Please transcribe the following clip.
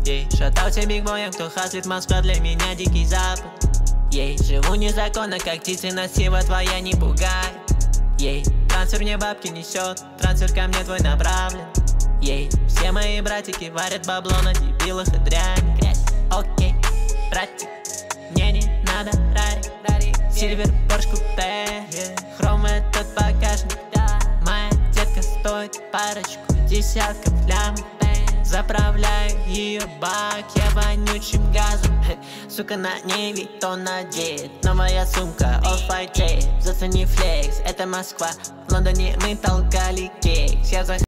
Шатался бигбоем, кто хаслит, Москва для меня дикий запад. Живу незаконно, как птицы, нас сила твоя не пугает. Трансфер мне бабки несет, трансфер ко мне твой направлен. Все мои братики варят бабло на дебилах и дрянь. Окей, братик, мне не надо рари. Сильвер, Порш, купе, хром этот багажник. Моя детка стоит парочку десятков лям. Заправляю ее бак, я вонючим газом. Сука, на ней ведь то надет. Новая сумка, off-white tape. Зацени флекс, это Москва. В Лондоне мы толкали кейс.